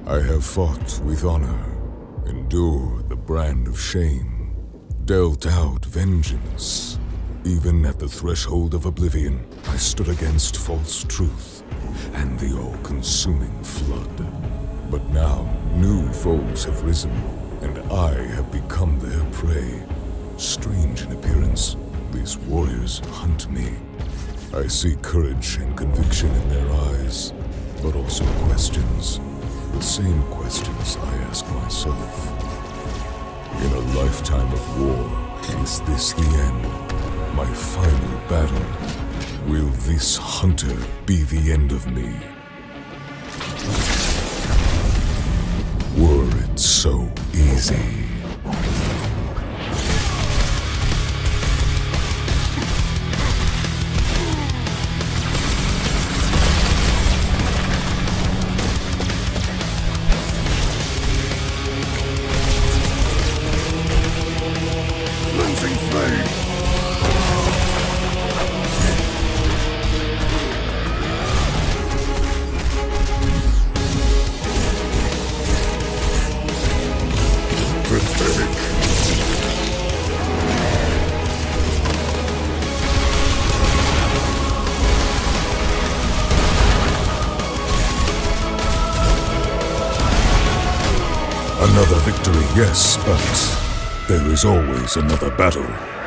I have fought with honor, endured the brand of shame, dealt out vengeance. Even at the threshold of oblivion, I stood against false truth and the all-consuming flood. But now, new foes have risen, and I have become their prey. Strange in appearance, these warriors hunt me. I see courage and conviction in their eyes, but also questions. The same questions I ask myself. In a lifetime of war, is this the end? My final battle? Will this hunter be the end of me? Were it so easy. Losing flame! Pathetic. Another victory, yes, but there is always another battle.